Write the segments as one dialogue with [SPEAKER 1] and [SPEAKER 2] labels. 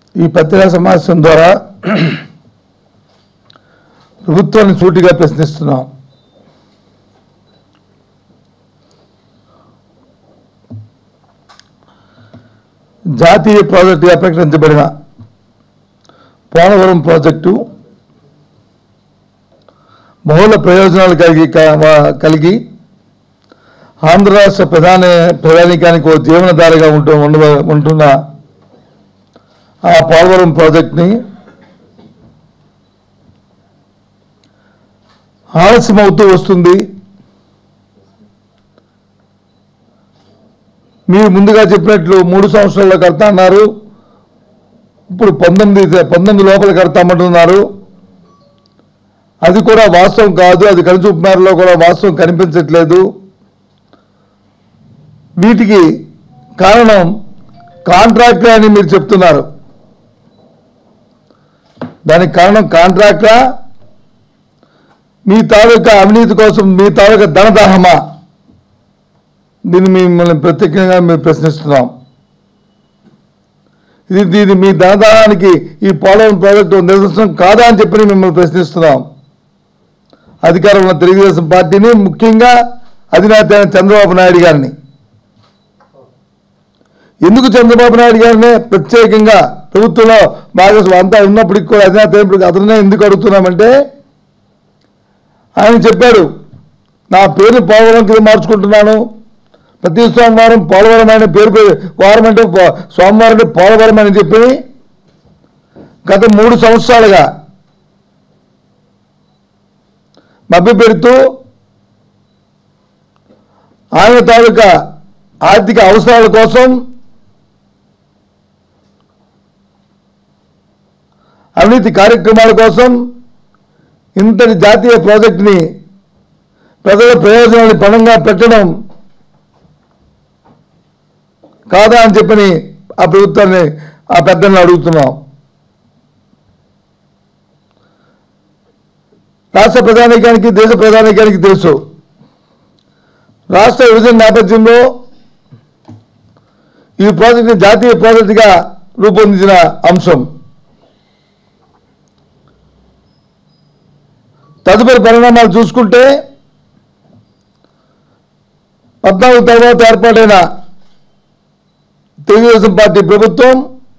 [SPEAKER 1] ఈ పత్రికా సమావేశం ద్వారా ప్రభుత్వాన్ని సూటిగా ప్రశ్నిస్తున్నాం. జాతీయ ప్రాజెక్టుగా ప్రకటించబడిన పోలవరం ప్రాజెక్టు బహుళ ప్రయోజనాలు కలిగి ఆంధ్ర రాష్ట్ర ప్రధానికానికి ఓ జీవనధారగా ఉంటున్న ఆ పోలవరం ప్రాజెక్టుని ఆలస్యమవుతూ వస్తుంది. మీరు ముందుగా చెప్పినట్లు 3 సంవత్సరాల్లో కడతా అన్నారు. ఇప్పుడు 19 లోపల కడతామంటున్నారు. అది కూడా వాస్తవం కాదు. అది కలుచూపు మేరలో కూడా వాస్తవం కనిపించట్లేదు. వీటికి కారణం కాంట్రాక్టర్ అని మీరు చెప్తున్నారు. దానికి కారణం కాంట్రాక్టరా, మీ తాలూకా అవినీతి కోసం మీ తాలూకా ధనదాహమా? దీన్ని మిమ్మల్ని ప్రత్యేకంగా మేము ప్రశ్నిస్తున్నాం. దీని మీ ధనదాహానికి ఈ పోలవరం ప్రాజెక్టు నిదర్శనం కాదా అని చెప్పి మిమ్మల్ని ప్రశ్నిస్తున్నాం. అధికారంలో ఉన్న తెలుగుదేశం పార్టీని, ముఖ్యంగా అధినేత చంద్రబాబు నాయుడు గారిని. ఎందుకు చంద్రబాబు నాయుడు గారినే ప్రత్యేకంగా ప్రభుత్వంలో భాగస్వామి అంతా ఉన్నప్పటికీ కూడా అధినేత అయినప్పటికీ అతనే ఎందుకు అడుగుతున్నామంటే, ఆయన చెప్పాడు, నా పేరు పోలవరం కింద మార్చుకుంటున్నాను. ప్రతి సోమవారం పోలవరం అనే పేరు, వారం అంటే సోమవారం అంటే పోలవరం అని చెప్పి గత 3 సంవత్సరాలుగా మభ్యపెడుతూ ఆయన తాలూకా ఆర్థిక అవసరాల కోసం, అవినీతి కార్యక్రమాల కోసం ఇంతటి జాతీయ ప్రాజెక్టుని ప్రజల ప్రయోజనాన్ని పణంగా పెట్టడం కాదా అని చెప్పని ఆ ప్రభుత్వాన్ని, ఆ పెద్దలను అడుగుతున్నాం. రాష్ట్ర ప్రధానికానికి, దేశ ప్రధానికానికి తెలుసు, రాష్ట్ర విభజన నేపథ్యంలో ఈ ప్రాజెక్టుని జాతీయ ప్రాజెక్టుగా రూపొందించిన అంశం. తదుపరి పరిణామాలు చూసుకుంటే 14 తర్వాత ఏర్పాటైన తెలుగుదేశం పార్టీ ప్రభుత్వం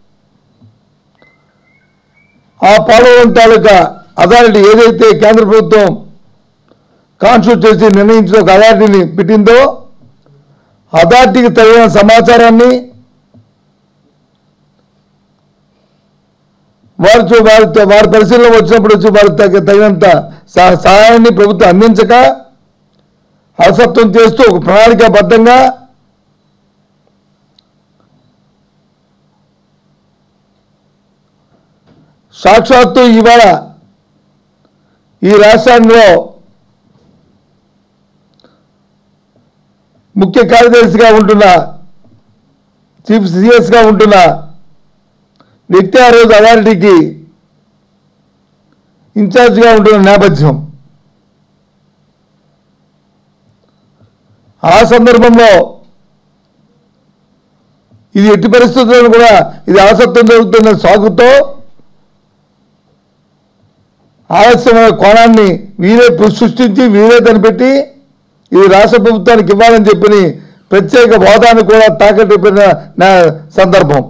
[SPEAKER 1] ఆ పోలవరం తాలూకా అథారిటీ ఏదైతే కేంద్ర ప్రభుత్వం కాన్స్టిట్యూట్ చేసి నిర్ణయించిన ఒక అథారిటీని పెట్టిందో, అథారిటీకి తగిన సమాచారాన్ని వారి పరిశీలన వచ్చినప్పుడు వచ్చి వారికి తగినంత సహాయాన్ని ప్రభుత్వం అందించక అలసత్వం చేస్తూ ఒక ప్రణాళికాబద్ధంగా సాక్షాత్తు ఇవాళ ఈ రాష్ట్రంలో ముఖ్య కార్యదర్శిగా ఉంటున్న, చీఫ్ సిఎస్గా ఉంటున్న వ్యక్తి ఆ రోజు అథారిటీకి ఇన్ఛార్జిగా ఉంటున్న నేపథ్యం. ఆ సందర్భంలో ఇది ఎట్టి పరిస్థితుల్లో కూడా ఇది అలసత్వం జరుగుతున్న సాగుతో ఆలస్యమైన కోణాన్ని వీరే సృష్టించి వీరే కనిపెట్టి ఇది రాష్ట్ర ప్రభుత్వానికి ఇవ్వాలని చెప్పి ప్రత్యేక హోదాను కూడా తాకట్టు పెట్టిన సందర్భం.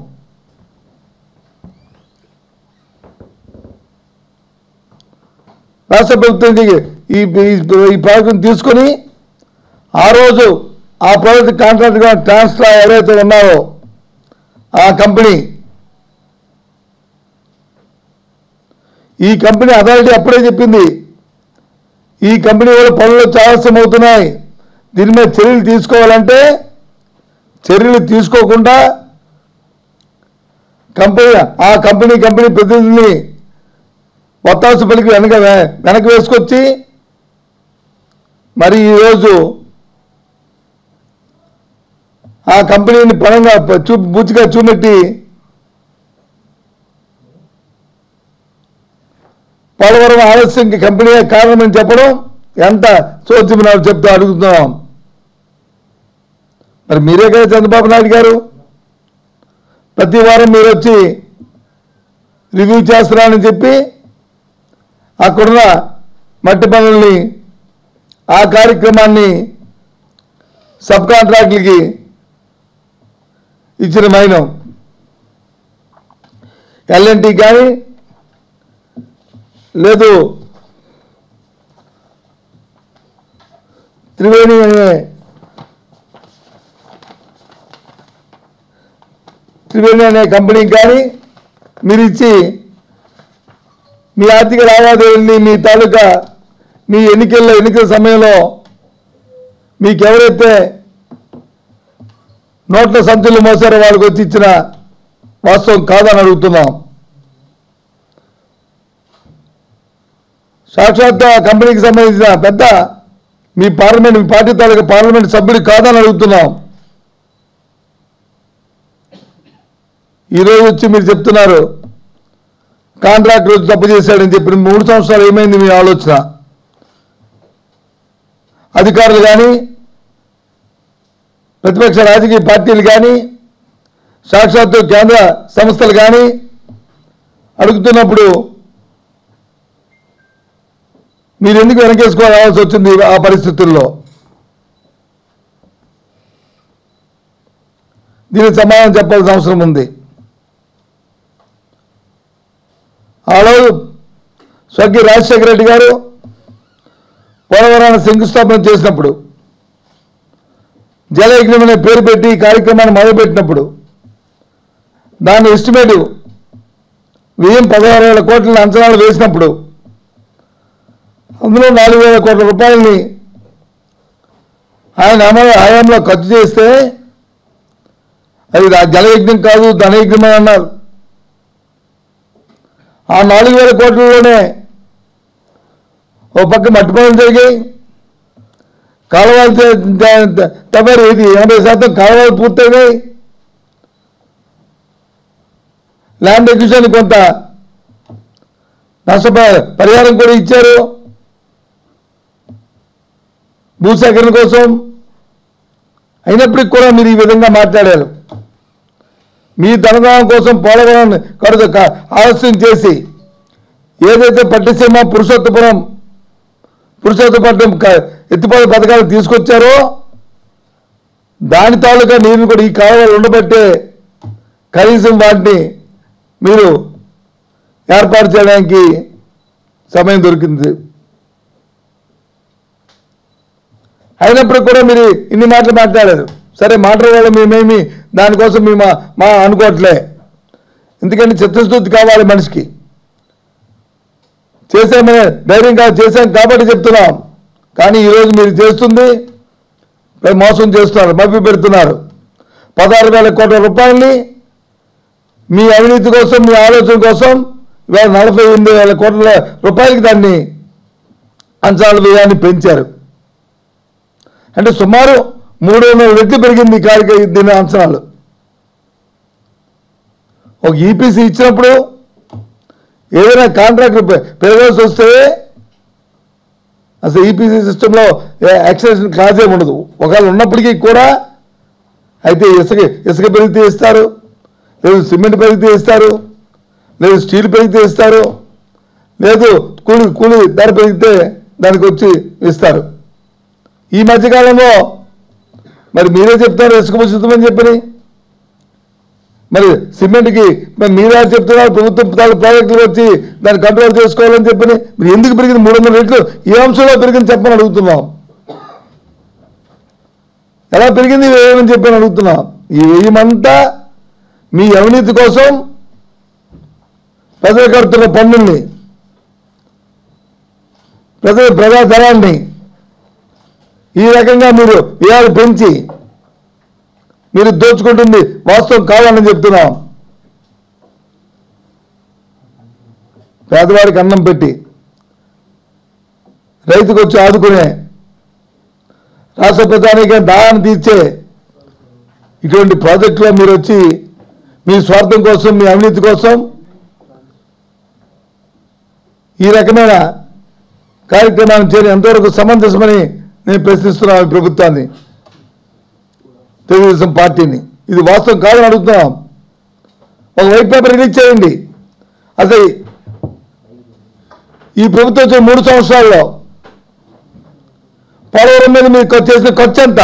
[SPEAKER 1] రాష్ట్ర ప్రభుత్వానికి ఈ ప్రాజెక్టును తీసుకొని ఆ రోజు ఆ ప్రాజెక్టు కాంట్రాక్ట్గా ట్రాన్స్ఫర్ ఎవరైతే ఉన్నారో ఆ కంపెనీ, ఈ కంపెనీ అథారిటీ అప్పుడే చెప్పింది, ఈ కంపెనీ వల్ల పనులు ఆలస్యం అవుతున్నాయి, దీని మీద చర్యలు తీసుకోవాలంటే చర్యలు తీసుకోకుండా ఆ కంపెనీ ప్రతినిధిని ఒత్తాసు పలికి వెనక్కి వేసుకొచ్చి మరి ఈరోజు ఆ కంపెనీని పరంగా బూచిగా చూపెట్టి పోలవరం ఆలస్యంకి కంపెనీ కారణమని చెప్పడం ఎంత చోద్యమని చెప్తూ అడుగుతున్నాం. మరి మీరే కదా చంద్రబాబు నాయుడు గారు, ప్రతి వారం మీరు వచ్చి రివ్యూ చేస్తున్నానని చెప్పి అక్కడున్న మట్టి పనుల్ని ఆ కార్యక్రమాన్ని సబ్ కాంట్రాక్టులకి ఇచ్చిన మైనం ఎల్ఎన్టీ కానీ లేదు త్రివేణి అనే కంపెనీకి కానీ మీరు ఇచ్చి మీ ఆర్థిక లావాదేవీల్ని మీ తాలూకా మీ ఎన్నికల సమయంలో మీకు ఎవరైతే నోట్ల సంచులు మోసారో వాళ్ళకి వచ్చి ఇచ్చిన వాస్తవం కాదని అడుగుతున్నాం. సాక్షాత్ కంపెనీకి సంబంధించిన పెద్ద మీ పార్టీ తాలూకా పార్లమెంట్ సభ్యుడు కాదని అడుగుతున్నాం. ఈరోజు వచ్చి మీరు చెప్తున్నారు కాంట్రాక్టర్ వచ్చి తప్పు చేశాడని చెప్పి 3 సంవత్సరాలు ఏమైంది మీ ఆలోచన? అధికారులు కానీ ప్రతిపక్ష రాజకీయ పార్టీలు కానీ సాక్షాత్తు కేంద్ర సంస్థలు కానీ అడుగుతున్నప్పుడు మీరు ఎందుకు వెనకేసుకోవాల్సి వచ్చింది? ఆ పరిస్థితుల్లో దీనికి సమాధానం చెప్పాల్సిన అవసరం ఉంది. ఆరోజు స్వర్గీయ రాజశేఖర రెడ్డి గారు పోలవరాన్ని శంకుస్థాపన చేసినప్పుడు జలయజ్ఞం అనే పేరు పెట్టి కార్యక్రమాన్ని మొదలుపెట్టినప్పుడు దాని ఎస్టిమేట్ 16,000 కోట్ల అంచనాలు వేసినప్పుడు అందులో 4,000 కోట్ల రూపాయలని ఆయన హయాంలో ఖర్చు చేస్తే అది జలయజ్ఞం కాదు ధనయజ్ఞం అని అన్నారు. ఆ 4,000 కోట్లలోనే ఓ పక్క మట్టి పనులు జరిగాయి, కాలువలు తవ్వారు. ఇది 80% కాలువలు పూర్తయినాయి. ల్యాండ్ ఎక్విజిషన్ కొంత పరిహారం కూడా ఇచ్చారు భూసేకరణ కోసం. అయినప్పటికీ కూడా మీరు ఈ విధంగా మాట్లాడారు. మీ ధనదానం కోసం పోలవరాన్ని ఆలస్యం చేసి ఏదైతే పట్టిసీమ పురుషోత్తపట్నం ఎత్తిపోతల పథకాలు తీసుకొచ్చారో దాని తాలూకా నీరుని కూడా ఈ కాలువలు ఉండబట్టే కనీసం వాటిని మీరు ఏర్పాటు చేయడానికి సమయం దొరికింది. అయినప్పటికీ కూడా మీరు ఇన్ని మాటలు మాట్లాడారు. సరే మాట్లాడే మేమేమి దానికోసం మేము మా అనుకోవట్లే. ఎందుకంటే చిత్తశుద్ధి కావాలి మనిషికి. చేసామనే ధైర్యంగా చేశాం కాబట్టి చెప్తున్నాం. కానీ ఈరోజు మీరు చేస్తుంది మోసం చేస్తున్నారు, మభ్య పెడుతున్నారు. 16,000 కోట్ల రూపాయలని మీ అవినీతి కోసం మీ ఆలోచన కోసం ఇవాళ 48,000 కోట్ల రూపాయలకి దాన్ని అంచనాల వ్యయాన్ని పెంచారు. అంటే సుమారు 300 రెట్లు పెరిగింది దీని అంచనాలు. ఒక ఈపీసీ ఇచ్చినప్పుడు ఏదైనా కాంట్రాక్ట్ పెరగాల్సి వస్తే అసలు ఈపీసీ సిస్టంలో ఎక్స్టెన్షన్ క్లాజ్ ఏమి ఉండదు. ఒకవేళ ఉన్నప్పటికీ కూడా అయితే ఇసుక పెరిగితే ఇస్తారు, లేదు సిమెంట్ పెరిగితే ఇస్తారు, లేదు స్టీల్ పెరిగితే ఇస్తారు, లేదు కూలి ధర పెరిగితే దానికి వచ్చి ఇస్తారు. ఈ మధ్యకాలంలో మరి మీరే చెప్తారు ఇసుక ఉచితమని చెప్పని, మరి సిమెంట్కి మరి మీరే చెప్తున్నారు ప్రభుత్వం ప్రాజెక్టులు వచ్చి దాన్ని కంట్రోల్ చేసుకోవాలని చెప్పని. మీరు ఎందుకు పెరిగింది 300 రెట్లు? ఏ అంశంలో పెరిగింది చెప్పని అడుగుతున్నాం. ఎలా పెరిగింది ఏమని చెప్పని అడుగుతున్నాం. ఈ వ్యయమంతా మీ అవినీతి కోసం ప్రజలు కడుతున్న పన్నుల్ని, ప్రజాధనాన్ని ఈ రకంగా మీరు వ్యయాలు పెంచి మీరు దోచుకుంటుంది వాస్తవం కావాలని చెప్తున్నాం. పేదవాడికి అన్నం పెట్టి రైతుకు వచ్చి ఆదుకునే రాష్ట్ర ప్రధానిగా దాహాన్ని తీర్చే ఇటువంటి ప్రాజెక్టులో మీరు వచ్చి మీ స్వార్థం కోసం మీ అవినీతి కోసం ఈ రకమైన కార్యక్రమాన్ని చేయడం ఎంతవరకు సమంజసమని నేను ప్రశ్నిస్తున్నాను ప్రభుత్వాన్ని, తెలుగుదేశం పార్టీని. ఇది వాస్తవం కాదని అడుగుతున్నాం. ఒక వైట్ పేపర్ రిలీజ్ చేయండి. అసలు ఈ ప్రభుత్వం వచ్చే 3 సంవత్సరాల్లో పోలవరం మీద మీరు చేసిన ఖర్చు ఎంత?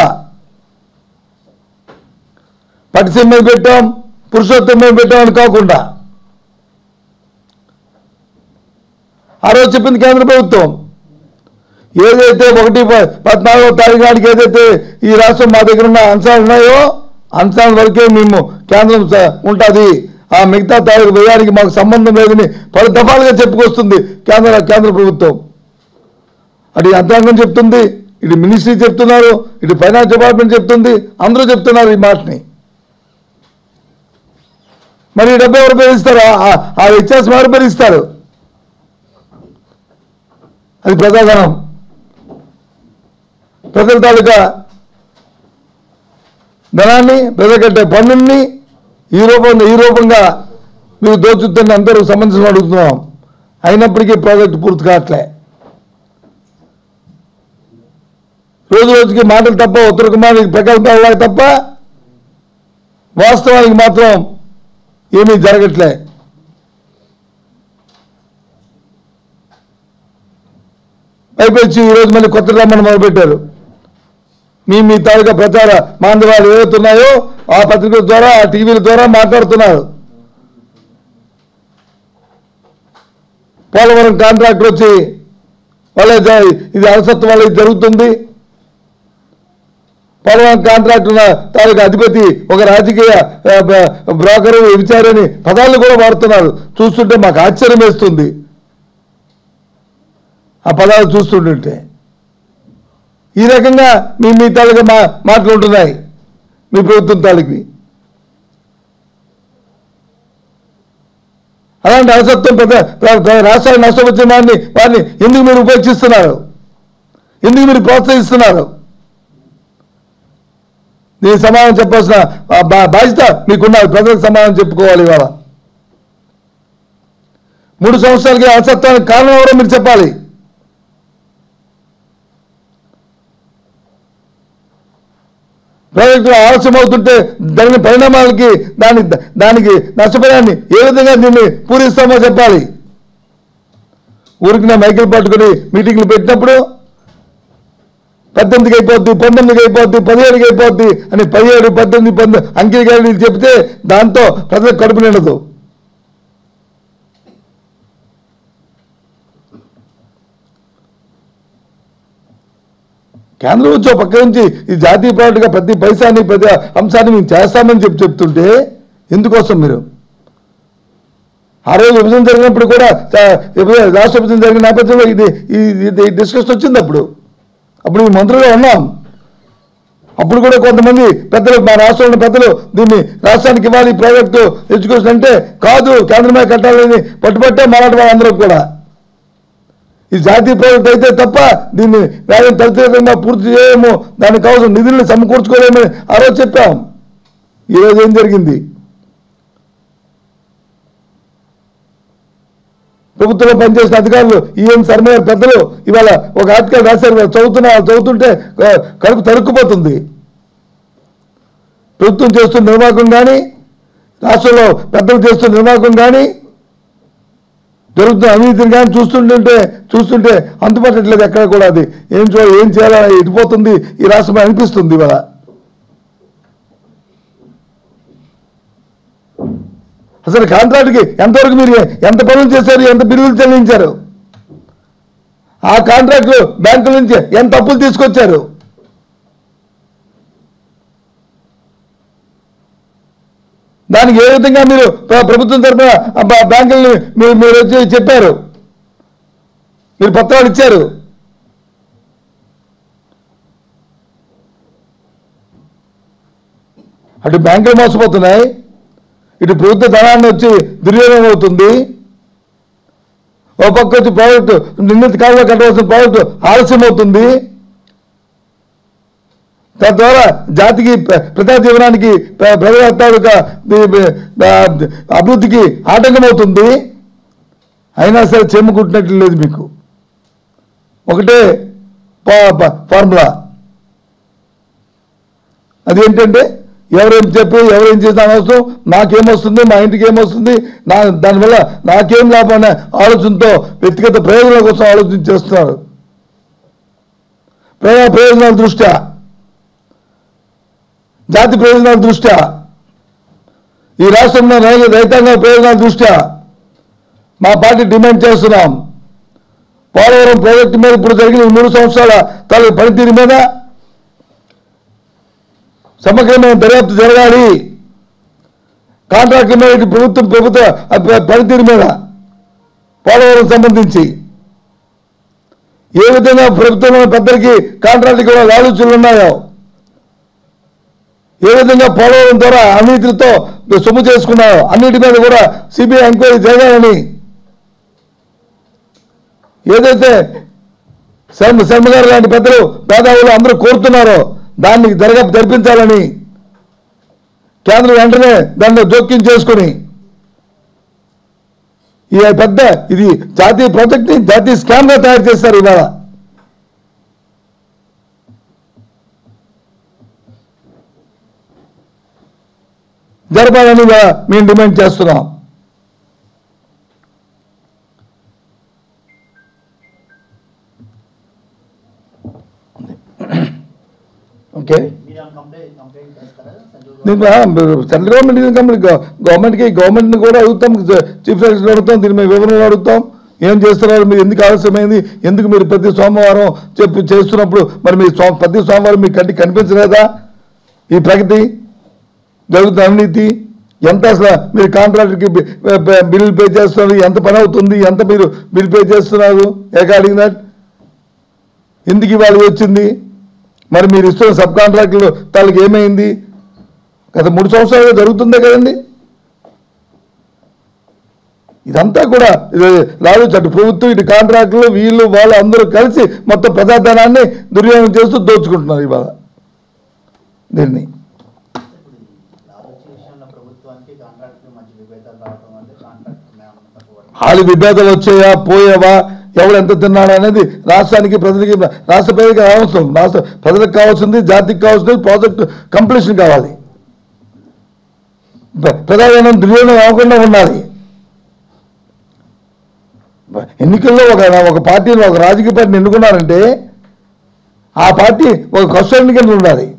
[SPEAKER 1] పట్టిసీమ మీద పెట్టాం, పురుషోత్తం మీద పెట్టాం అని కాకుండా ఆ రోజు చెప్పింది కేంద్ర ప్రభుత్వం ఏదైతే 1-14వ తారీఖు నాటికి ఏదైతే ఈ రాష్ట్రం మా దగ్గర ఉన్న అంశాలు ఉన్నాయో అంశాల వరకే మేము కేంద్రం ఉంటుంది, ఆ మిగతా తారీఖు వ్యయానికి మాకు సంబంధం లేదని 10 దఫాలుగా చెప్పుకొస్తుంది కేంద్ర ప్రభుత్వం. అటు యంత్రాంగం చెప్తుంది, ఇటు మినిస్ట్రీ చెప్తున్నారు, ఇటు ఫైనాన్స్ డిపార్ట్మెంట్ చెప్తుంది, అందరూ చెప్తున్నారు ఈ మాటని. మరి ఈ డబ్బు ఎవరు భరిస్తారు? ఆ వ్యత్యాసం ఎవరు భరిస్తారు? అది ప్రజాధనం, ప్రజల తాలూకా ధనాన్ని, ప్రజలు కట్టే పన్నుల్ని ఈ రూపంగా మీరు దోచుద్దని అందరూ సంబంధించిన అడుగుతున్నాం. అయినప్పటికీ ప్రాజెక్టు పూర్తి కావట్లే. రోజు రోజుకి మాటలు తప్ప, ఉత్తరకుమారికి ప్రకల్పాలు తప్ప వాస్తవానికి మాత్రం ఏమీ జరగట్లే. పైపెచ్చి ఈరోజు మళ్ళీ కొత్త రమ్మని మొదలుపెట్టారు. మీ తాలూకా ప్రచార మాందవాలు ఏవైతున్నాయో ఆ పత్రికల ద్వారా, ఆ టీవీల ద్వారా మాట్లాడుతున్నారు. పోలవరం కాంట్రాక్టర్ వచ్చి వాళ్ళ ఇది అలసత్వం వల్ల ఇది జరుగుతుంది, పోలవరం కాంట్రాక్టర్ తాలూకా అధిపతి ఒక రాజకీయ బ్రోకరు, విచారని పదాలను కూడా వాడుతున్నారు. చూస్తుంటే మాకు ఆశ్చర్యం వేస్తుంది ఆ పదాలు చూస్తుంటుంటే. ఈ రకంగా మీ తాలూకా మాటలు ఉంటున్నాయి మీ ప్రభుత్వం తాలూకి. అలాంటి అలసత్వం రాష్ట్రాన్ని నష్టపరిచిన వారిని ఎందుకు మీరు ఉపేక్షిస్తున్నారు? ఎందుకు మీరు ప్రోత్సహిస్తున్నారు? దీనికి సమాధానం చెప్పాల్సిన బాధ్యత మీకున్నారు. ప్రజలకు సమాధానం చెప్పుకోవాలి. ఇవాళ 3 సంవత్సరాలకి అలసత్వానికి కారణం ఎవరో మీరు చెప్పాలి. ప్రాజెక్టులు ఆలస్యం అవుతుంటే జరిగిన పరిణామాలకి దానికి నష్టపరిహారాన్ని ఏ విధంగా దీన్ని పూరిస్తామో చెప్పాలి. ఊరికి మైకిల్ పట్టుకుని మీటింగ్లు పెట్టినప్పుడు 18కి అయిపోద్ది, 19కి అయిపోద్ది, 17కి అయిపోద్ది అని 17, 18, 19 అంకెలు చెప్తే దాంతో ప్రజలకు కడుపు నిండదు. కేంద్రం వచ్చి పక్క నుంచి ఈ జాతీయ ప్రాజెక్టుగా ప్రతి పైసాని, ప్రతి అంశాన్ని మేము చేస్తామని చెప్తుంటే ఎందుకోసం మీరు? ఆ రోజు విభజన జరిగినప్పుడు కూడా, రాష్ట్ర విభజన జరిగిన నేపథ్యంలో ఇది డిస్కషన్ వచ్చింది. అప్పుడు ఈ మంత్రులుగా ఉన్నాం. అప్పుడు కూడా కొంతమంది పెద్దలు, మా రాష్ట్రంలో పెద్దలు దీన్ని రాష్ట్రానికి ఇవ్వాలి ప్రాజెక్టు ఎడ్యుకేషన్ అంటే కాదు, కేంద్రమే కట్టాలని పట్టుబట్టే మరాఠీ వాళ్ళందరూ కూడా. ఈ జాతీయ ప్రాజెక్టు అయితే తప్ప దీన్ని వేగం త్వరితగతిన పూర్తి చేయము, దానికి కావాల్సిన నిధుల్ని సమకూర్చుకోలేమని ఆ రోజు చెప్పాం. ఈరోజు ఏం జరిగింది? ప్రభుత్వంలో పనిచేసిన అధికారులు, ఈఎన్ శర్మ గారు పెద్దలు ఇవాళ ఒక ఆర్టికల్ రాశారు. చదువుతుంటే కడుపు తరుక్కుపోతుంది. ప్రభుత్వం చేస్తున్న నిర్వాహకం కానీ, రాష్ట్రంలో పెద్దలు చేస్తున్న నిర్వాహకం కానీ, జరుగుతున్న అవినీతిని కానీ చూస్తుంటే అంతుపట్టట్లేదు ఎక్కడ కూడా. అది ఏం చేయాలని ఇటుపోతుంది ఈ రాష్ట్రం అనిపిస్తుంది ఇవాళ. అసలు కాంట్రాక్ట్కి ఎంతవరకు మీరు ఎంత పనులు చేశారు, ఎంత బిల్లులు చెల్లించారు? ఆ కాంట్రాక్టులు బ్యాంకుల నుంచి ఎంత అప్పులు తీసుకొచ్చారు? దానికి ఏ విధంగా మీరు ప్రభుత్వం తరఫున బ్యాంకుల్ని మీరు వచ్చి చెప్పారు, మీరు పత్రాలు ఇచ్చారు? అటు బ్యాంకులు మోసపోతున్నాయి, ఇటు ప్రభుత్వ ధనాన్ని వచ్చి దుర్వినియోగం అవుతుంది. ఓ పక్క వచ్చి ప్రాజెక్టు నిర్ణీత కాలంలో కట్టవలసిన ప్రాజెక్టు ఆలస్యం అవుతుంది. తద్వారా జాతికి, ప్రజా జీవనానికి, ప్రజల తాలూకా అభివృద్ధికి ఆటంకం అవుతుంది. అయినా సరే చెమ్ముకుంటున్నట్లు లేదు మీకు. ఒకటే ఫార్ములా, అదేంటంటే ఎవరేం చెప్పి ఎవరేం చేసిన అనవసరం, నాకేమొస్తుంది, మా ఇంటికి ఏమొస్తుంది, దానివల్ల నాకేం లాభం అనే ఆలోచనతో వ్యక్తిగత ప్రయోజనాల కోసం ఆలోచన చేస్తున్నారు. ప్రయోజనాల దృష్ట్యా, జాతి ప్రయోజనాల దృష్ట్యా, ఈ రాష్ట్రంలో రైతాంగ ప్రయోజనాల దృష్ట్యా మా పార్టీ డిమాండ్ చేస్తున్నాం. పోలవరం ప్రాజెక్టు మీద ఇప్పుడు జరిగిన 3 సంవత్సరాల తాలూకు పనితీరు మీద సమగ్రమైన దర్యాప్తు జరగాలి. కాంట్రాక్టుల మీద ప్రభుత్వ పనితీరు మీద పోలవరం సంబంధించి ఏ విధంగా ప్రభుత్వంలో పెద్దలకి కాంట్రాక్టుకి కూడా ఆలోచనలు ఉన్నాయో, ఏ విధంగా పోలవరం ద్వారా అవినీతితో సొమ్ము చేసుకున్నాయో అన్నిటి మీద కూడా సిబిఐ ఎంక్వైరీ జరగాలని ఏదైతే శర్మ గారు లాంటి పెద్దలు పేదవాళ్ళు అందరూ కోరుతున్నారో దాన్ని జరిపించాలని కేంద్రం వెంటనే దాన్ని జోక్యం చేసుకుని ఈ పెద్ద ఇది జాతీయ ప్రాజెక్ట్ని జాతీయ స్కామ్గా తయారు చేస్తారు. ఇవాళ జరపాలని మేము డిమాండ్ చేస్తున్నాం. ఓకే, సెంట్రల్ గవర్నమెంట్ని కూడా అడుగుతాం, చీఫ్ సెక్రటరీ అడుగుతాం, దీని మీద వివరణలు అడుగుతాం. ఏం చేస్తున్నారు, మీరు ఎందుకు ఆలస్యమైంది, ఎందుకు మీరు ప్రతి సోమవారం చేస్తున్నప్పుడు మరి మీరు ప్రతి సోమవారం మీ కంటికి కనిపించలేదా ఈ ప్రగతి జరుగుతున్న అవినీతి, ఎంత అసలు మీరు కాంట్రాక్టర్కి బిల్లు పే చేస్తున్నారు, ఎంత పని అవుతుంది, ఎంత మీరు బిల్ పే చేస్తున్నారు, అకార్డింగ్ దట్ ఎందుకు ఇవాళ వచ్చింది, మరి మీరు ఇస్తున్న సబ్ కాంట్రాక్టులు వాళ్ళకి ఏమైంది, గత 3 సంవత్సరాలుగా జరుగుతుందే కదండి. ఇదంతా కూడా లాలూచి, అటు ప్రభుత్వం ఇటు కాంట్రాక్టులు వీళ్ళు వాళ్ళు అందరూ కలిసి మొత్తం ప్రజాధనాన్ని దుర్వినియోగం చేస్తూ దోచుకుంటున్నారు ఇవాళ. దీన్ని వాళ్ళ విభేదాలు వచ్చాయా పోయావా, ఎవడు ఎంత తిన్నాడు అనేది రాష్ట్రానికి ప్రజలకి రాష్ట్ర ప్రజలకి అవసరం, రాష్ట్ర ప్రజలకు కావాల్సింది, జాతికి కావాల్సింది ప్రాజెక్టు కంప్లీషన్ కావాలి, ప్రజాధనం దుర్వినియోగం అవ్వకుండా ఉండాలి. ఎన్నికల్లో ఒక పార్టీని ఒక రాజకీయ పార్టీని ఎన్నుకున్నారంటే ఆ పార్టీ ఒక కస్టడీ కింద ఉండాలి,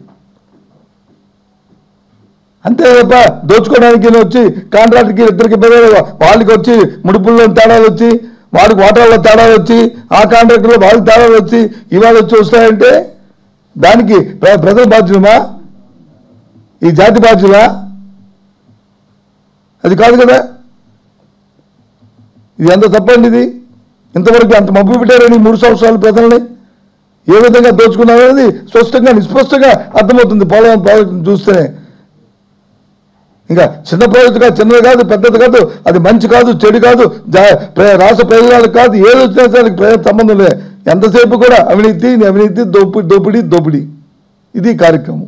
[SPEAKER 1] అంతే తప్ప దోచుకోవడానికి వచ్చి కాంట్రాక్ట్కి ఇద్దరికి వాళ్ళకి వచ్చి ముడుపుల్లో తేడాలు వచ్చి వాడికి వాటాల్లో తేడాలు వచ్చి ఆ కాంట్రాక్టులో వాళ్ళకి తేడాలు వచ్చి ఇవాళ వచ్చి వస్తాయంటే దానికి ప్రజల బాధ్యులమా, ఈ జాతి బాధ్యులా? అది కాదు కదా. ఇది ఎంత తప్పండి. ఇది ఇంతవరకు అంత మబ్బు పెట్టారని 3 సంవత్సరాలు ప్రజల్ని ఏ విధంగా దోచుకున్నారనేది స్పష్టంగా నిస్పష్టంగా అర్థమవుతుంది పోలవరం ప్రాజెక్టును చూస్తేనే. ఇంకా చిన్న ప్రాజెక్టు కాదు, చిన్నది కాదు, పెద్దది కాదు, అది మంచి కాదు, చెడు కాదు, రాష్ట్ర ప్రయోజనాలకు కాదు, ఏది వచ్చినా సరే ప్రజలకు సంబంధం లేదు. ఎంతసేపు కూడా అవినీతి అవినీతి, దోపిడీ దోపిడీ, ఇది కార్యక్రమం.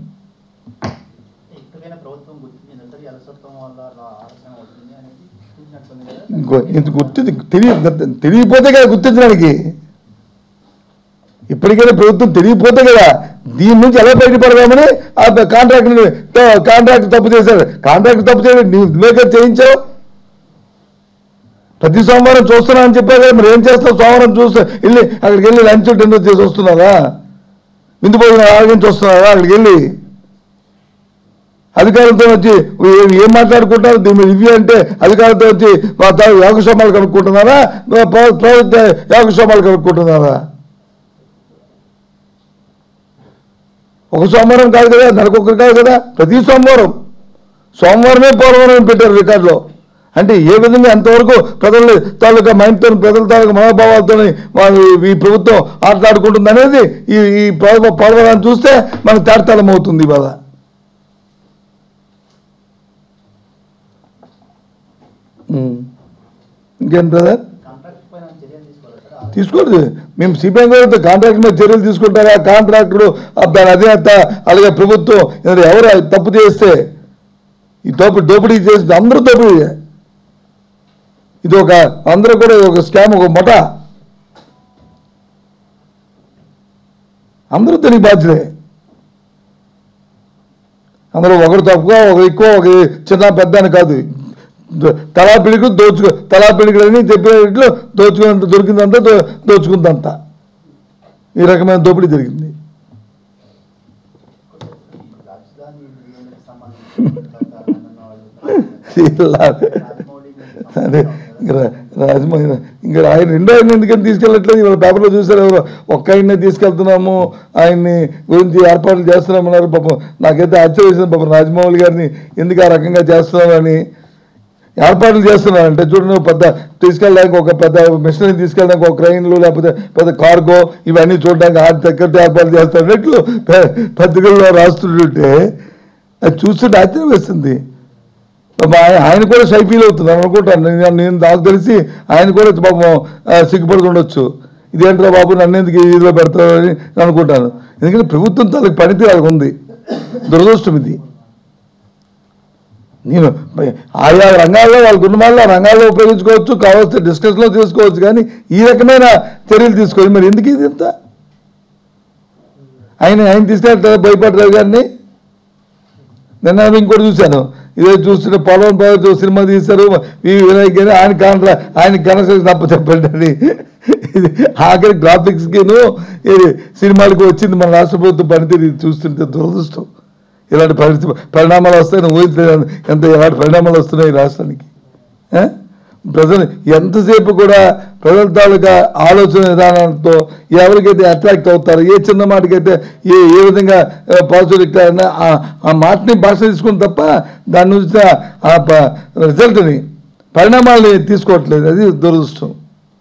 [SPEAKER 1] తెలియపోతే కదా గుర్తించడానికి, ఇప్పటికైనా ప్రభుత్వం తెలియపోతే కదా దీని నుంచి ఎలా బయటపడదామని ఆ కాంట్రాక్ట్ తప్పు చేశారు. కాంట్రాక్ట్ తప్పు చేయడం నువ్వే చేయించావు. ప్రతి సోమవారం చూస్తున్నా అని చెప్పారు కదా, మరి ఏం చేస్తావు? సోమవారం చూస్తే వెళ్ళి అక్కడికి వెళ్ళి లంచ్ డిన్నర్ చేసి వస్తున్నారా, విందు భోజనం ఆరోగ్యం చూస్తున్నారా, అక్కడికి వెళ్ళి అధికారులతో వచ్చి ఏం మాట్లాడుకుంటారు దీని మీద రివ్యూ అంటే అధికారులతో వచ్చి యోగక్షేమాలు కనుక్కుంటున్నారా, ప్రాజెక్ట్ యోగక్షేమాలు కనుక్కుంటున్నారా? ఒక సోమవారం కాదు కదా, నెలకొకరు కాదు కదా, ప్రతి సోమవారమే పోలవరం పెట్టారు రికార్డులో. అంటే ఏ విధంగా ఎంతవరకు ప్రజల తాలూకా మైండ్తో, ప్రజల తాలూకా మనోభావాలతో ఈ ప్రభుత్వం ఆటలాడుకుంటుంది అనేది ఈ పోలవరాన్ని చూస్తే మనకు తాడతలం అవుతుంది ఇవాళ. ఇంకేం బ్రదర్ తీసుకోలేదు. మేము సిపిఎం గారితో కాంట్రాక్టర్ మీద చర్యలు తీసుకుంటారా, కాంట్రాక్టరు దాని అధినేత అలాగే ప్రభుత్వం ఎవరు తప్పు చేస్తే ఈ దోపిడీ చేసి అందరూ దోపిడీ, ఇది ఒక అందరూ కూడా ఒక స్కామ్, ఒక మొట, అందరూ దీనికి బాధ్యతే. అందులో ఒకరు తక్కువ ఒకరు ఎక్కువ ఒక చిన్న పెద్ద అని కాదు. తలా పిడికులని చెప్పినట్లు దోచుకున్నంత దొరికిందంతా దోచుకుందంతా. ఈ రకమైన దోపిడీ జరిగింది. అదే రాజమౌళి ఇంకా ఆయన రెండో ఆయన ఎందుకని తీసుకెళ్ళట్లేదు? ఇవాళ పేపర్లో చూసారు ఎవరు, ఒక్క ఆయన్నే తీసుకెళ్తున్నాము, ఆయన్ని గురించి ఏర్పాట్లు చేస్తున్నామన్నారు. పాపం నాకైతే ఆశ్చర్యం వేసింది. పాపం రాజమౌళి గారిని ఎందుకు ఆ రకంగా చేస్తున్నామని ఏర్పాట్లు చేస్తున్నారంటే చూడండి, పెద్ద తీసుకెళ్ళడానికి ఒక పెద్ద మిషనరీ తీసుకెళ్ళడానికి ఒక క్రైన్లు లేకపోతే పెద్ద కార్గో ఇవన్నీ చూడడానికి ఆ సెక్యూరిటీ ఏర్పాట్లు చేస్తున్నట్లు పత్రికల్లో రాస్తుంటే అది చూస్తుంటే ఆశ్చర్యం వేస్తుంది. ఆయన కూడా షై ఫీల్ అవుతుంది అనుకుంటాను నేను. నాకు తెలిసి ఆయన కూడా పాపం సిగ్గుపడుతుండొచ్చు. ఇదేంట్రా బాబు నన్ను ఎందుకు ఇదిలో పెడతారని అనుకుంటాను. ఎందుకంటే ప్రభుత్వం తనకి పనితీరు అది ఉంది. దురదృష్టం ఇది. నేను ఆయా రంగాల్లో వాళ్ళకు ఉన్న వాళ్ళు ఆ రంగాల్లో ఉపయోగించుకోవచ్చు, కావాల్సిన డిస్కషన్లో తీసుకోవచ్చు, కానీ ఈ రకమైన చర్యలు తీసుకోవాలి. మరి ఎందుకు ఇది ఇంత? ఆయన తీసుకెళ్తారు భయపడ్డారు గారిని. నిన్న ఇంకోటి చూశాను, ఇదే చూస్తుంటే పొలం సినిమా తీశారు వినాయక్ గారు, ఆయన కనెక్షన్ తప్ప చెప్పండి. ఇది ఆఖరి గ్రాఫిక్స్కిను సినిమాలకు వచ్చింది మన రాష్ట్ర ప్రభుత్వం పనితీరు. ఇది చూస్తుంటే దురదృష్టం. ఇలాంటి పరిణామాలు వస్తాయని ఊహించలేదు. ఎలాంటి పరిణామాలు వస్తున్నాయి రాష్ట్రానికి. ప్రజలు ఎంతసేపు కూడా ప్రజల తాలూకా ఆలోచన విధానంతో ఎవరికైతే అట్రాక్ట్ అవుతారో, ఏ చిన్న మాటకైతే ఏ విధంగా పాజిటివ్ ఆ మాటని భాష తీసుకుని తప్ప దాని నుంచి ఆ రిజల్ట్ని పరిణామాలని తీసుకోవట్లేదు. అది దురదృష్టం.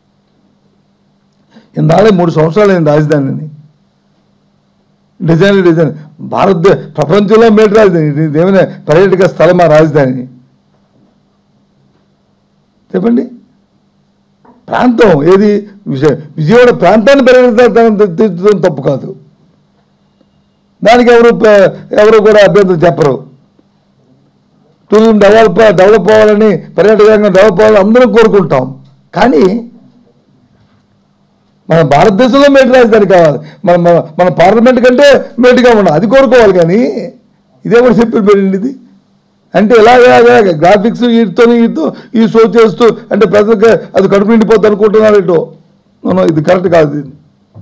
[SPEAKER 1] ఇందాలే 3 సంవత్సరాలు అయింది రాజధానిని డిజైన్ ప్రపంచంలో మేటి రాజధాని ఏమైనా పర్యాటక స్థలమా రాజధాని? చెప్పండి. ప్రాంతం ఏది? విజయవాడ ప్రాంతాన్ని తీర్చడం తప్పు కాదు. దానికి ఎవరు కూడా అభ్యంతరం చెప్పరు. టూరిజం డెవలప్ అవ్వాలని, పర్యాటక రంగం డెవలప్ అవ్వాలని అందరం కోరుకుంటాం. కానీ మన భారతదేశంలో మేటి రాజధాని కావాలి. మన పార్లమెంట్ కంటే మేటిగా ఉండాలి, అది కోరుకోవాలి. కానీ ఇదే కూడా చెప్పి పెట్టింది ఇది. అంటే ఎలాగా గ్రాఫిక్స్ వీటితో ఈ షో చేస్తూ అంటే ప్రజలకు అది కడుపు నిండిపోద్ది అనుకుంటున్నారు. ఇటు ఇది కరెక్ట్ కాదు. ఇది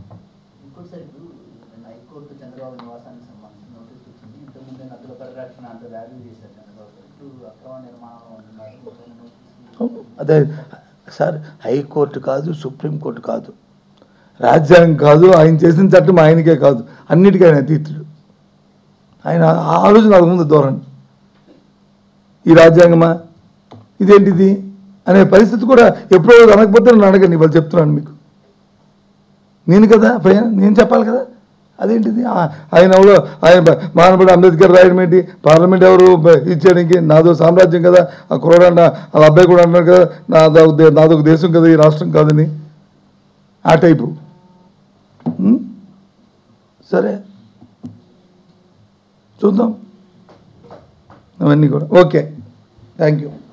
[SPEAKER 1] అదే సార్, హైకోర్టు కాదు, సుప్రీంకోర్టు కాదు, రాజ్యాంగం కాదు, ఆయన చేసిన చట్టం ఆయనకే కాదు, అన్నిటికీ ఆయన అతీతుడు. ఆయన ఆలోచన అది ముందు ధోరణి. ఈ రాజ్యాంగమా ఇదేంటిది అనే పరిస్థితి కూడా ఎప్పుడో అనకపోతే నన్ను అడగండి. వాళ్ళు చెప్తున్నాను మీకు. నేను కదా నేను చెప్పాలి కదా. అదేంటిది? ఆయన ఎవరు? ఆయన మహానబడి అంబేద్కర్ రాయడం ఏంటి? పార్లమెంట్ ఎవరు ఇచ్చేయడానికి? నాదో సామ్రాజ్యం కదా, ఆ కుర్రాడు వాళ్ళ అబ్బాయి కూడా అన్నాడు కదా, నాదొక దేశం కదా, ఈ రాష్ట్రం కాదని. ఆ టైపు. సరే చూద్దాం అవన్నీ కూడా. Okay, thank you.